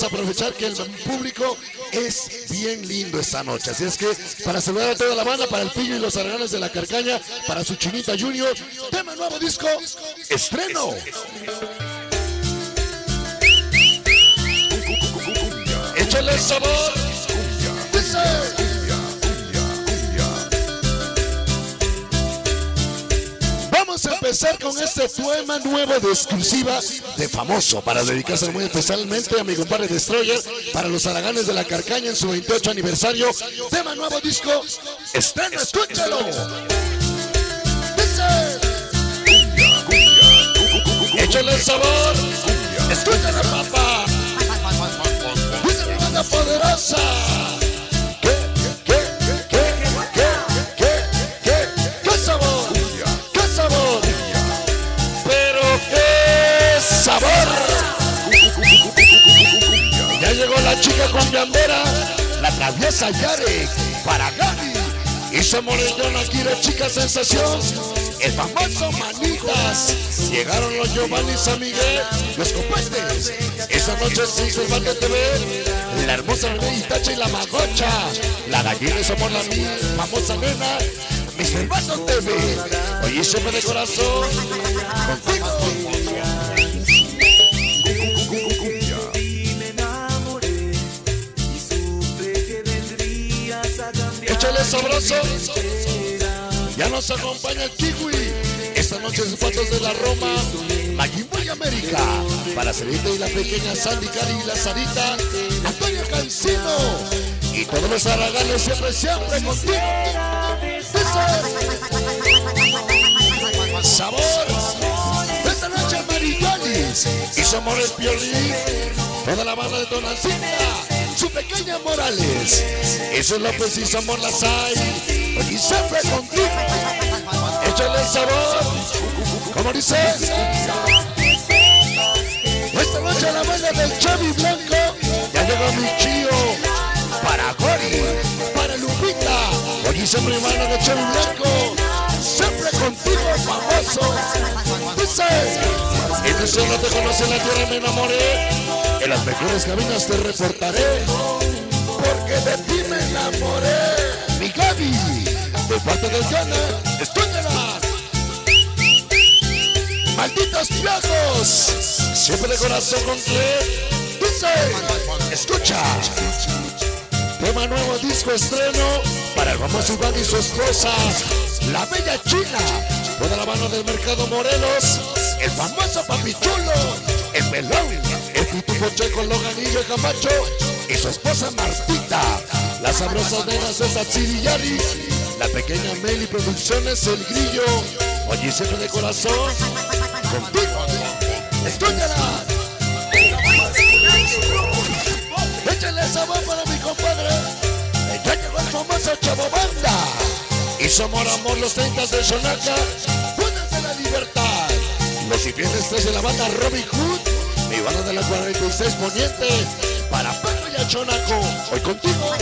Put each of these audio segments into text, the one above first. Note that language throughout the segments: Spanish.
vamos a aprovechar que el público es bien lindo esta noche. Así es que para saludar a toda la banda, para el Pillo y los Araganes de la Carcaña, para su Chinita Junior, tema nuevo disco, estreno. Échale sabor. Dice. Vamos a empezar con este tema nuevo de exclusiva de Famoso, para dedicarse muy especialmente a mi compadre Destroyer, para los Araganes de la Carcaña en su 28 aniversario. Tema nuevo disco, estreno, escúchalo. Dice. Échale el sabor. Escúchalo, papá. Dice mi banda poderosa. Ya llegó la chica cumbiambera, la traviesa Yare, para Gaby. Y se Morellón, aquí de chica sensación, el famoso Manitas. Llegaron los Giovanni, San Miguel, los copetes. Esta noche sí se va a TV, la hermosa René Itacha y la Magocha. La gallina y somos la famosa nena, mi Cervato TV. Oye, siempre de corazón, contigo. Échale sabroso. Ya nos acompaña el Kiwi. Esta noche en Patos de la Roma, Majimbo y América. Para Celita y la pequeña Sandy, Cari y la Sarita, Antonio Cancino. Y todos los Araganes siempre contigo. Sabor. Esta noche Maridonis. Y somos el Piolín. Toda la banda de Tonancita, su pequeña Morales. Eso es López y somos las hay. Y siempre contigo. Échale el sabor. Como dice. Esta noche la banda del Chavi Blanco. Ya llegó mi chío. Para Gori, para Lupita. Hoy siempre banda del Chavi Blanco. Siempre contigo, famoso. Dice. Y si no te conoce la tierra, me enamoré. En las mejores cabinas te reportaré, porque de ti me enamoré. Mi Gaby, de parte del Gana, escúchala. Malditos viejos, siempre de corazón con que dice, escucha. Tema nuevo, disco estreno, para el famoso Iván y su esposa, la bella China. Toda la mano del mercado Morelos, el famoso Papichulo, el pelón, el Pitufo Checo, Loganillo y Camacho, y su esposa Martita. Las sabrosas nenas de Satsiri, la pequeña Meli Producciones, el Grillo. Oye, siempre de corazón, contigo, escúchala. Échale sabor para mi compadre. Ya llegó el famoso Chavo Banda. Y somos amor los 30 de Xonaca, buenas de la libertad. Los infieles 3 de la banda Robin Hood, mi banda de la 46 Poniente, para Pedro y a Chonaco. Hoy contigo,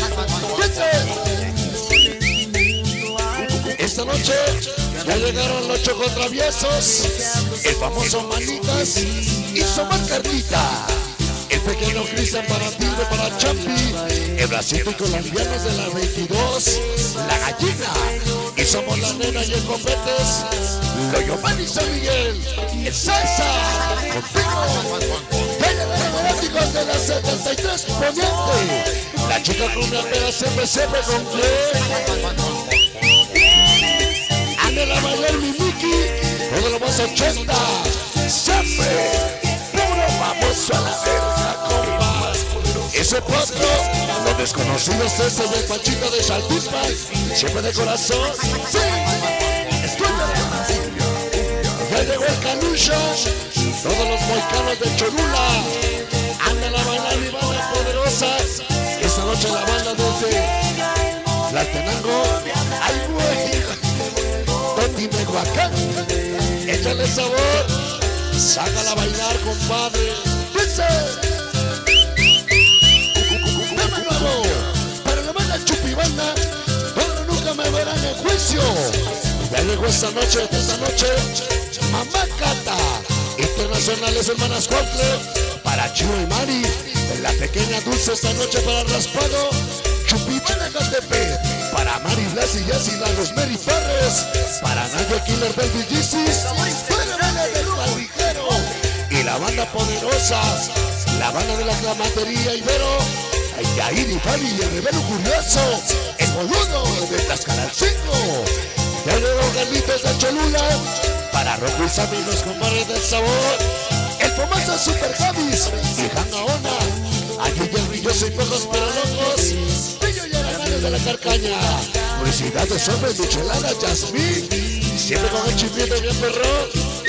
esta noche ya llegaron los Chocotraviesos, el famoso Manitas y Somar Carlita. El pequeño Cristian para Tigre, para Champi, el bracito y colombianos de la 22, la gallina, y somos la nena y el competes, lo Giovanni San Miguel, el salsa, contigo, los fanáticos de la 73 Poniente, la chica cumbia pera siempre con Ande la Mayor Mimiki, todo lo más 80, siempre. Vamos a la verga, compa. Ese potro, los desconocidos ese del Panchito de Chaltipan, siempre de corazón. Sí, escúchame. Ya llegó el Canucho, todos los moicanos de Cholula. Anda la banda, mi banda poderosa. Esta noche la banda desde Tlaltenango, ay güey, Totimehuacán. Échale sabor. Sácala a bailar, compadre. Dice. Tema nuevo para la banda Chupibanda. Donde nunca me verán en juicio. Ya llegó esta noche, Mamá Cata. Internacionales Hermanas Cuautle. Para Chino y Mari. La pequeña Ana Dulce esta noche para Raspado, Chupita de Catepec, para Mari Blas y Jessy, la Rosemary Parres, para Nayo Killer del Villicis, para Bala del Palijero y la banda poderosa, la banda de la clamatería Ibero, Yair y Fabi y el Rebelo Curioso, el boludo de Tlaxcala 5, de los Carlitos de Cholula, para Rocco y Sammy los compadres del sabor, el famoso Super Javis y Jangaona, aquí el brilloso y pocos pero locos, Pillo y Araganes de la Carcaña, felicidades hombres, Michelada, Jasmine, siempre con el chiflito bien perro.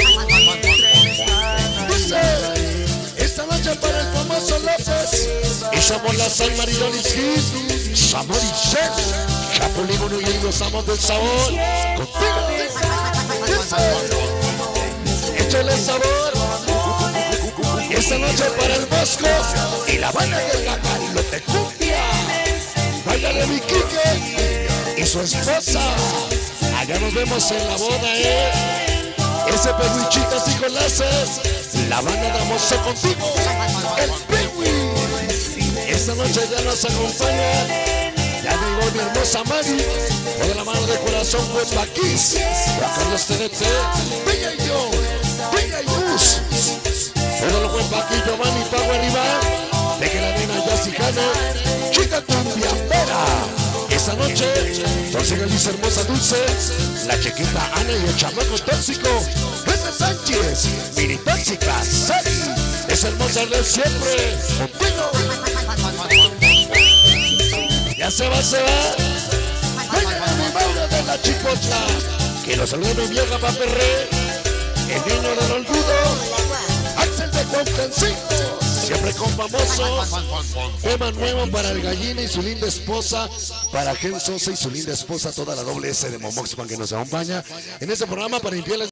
Esta noche para el famoso López y somos la San Maridolis Hit, Samor y Shen, Chapulín Uno y los amos del sabor, contigo, échale sabor. Esta noche para el Bosco y la banda del Gacalote Cumbia, bailale mi Quique y su esposa, allá nos vemos en la boda, ese peluchitas y golaces, la banda de Amoso contigo, el Pewi. Esta noche ya nos acompaña, ya llegó mi hermosa Mari, de la mano de corazón Huepaquis, Juan Carlos TDT, Bella y yo, Bella y Luz, todo lo Huepaquis, Giovanni Pago arriba, de que la nena ya si gana, chica cumbia pera. Esta noche, Dulce Galicia hermosa Dulce, la chiquita Ana y el chamaco tóxico, Jesse Sánchez, mini tóxica, Sari, es hermosa de siempre, contigo. Ya se va. Venga mi Mauro de la Chipota, que lo salude mi vieja Paperré, el niño del olvido, Axel de Cuauhtémoc, siempre con famosos. Tema nuevo para el Gallina y su linda esposa, para Gen Sosa y su linda esposa, toda la doble S de Momoxpan que nos acompaña en este programa para infieles.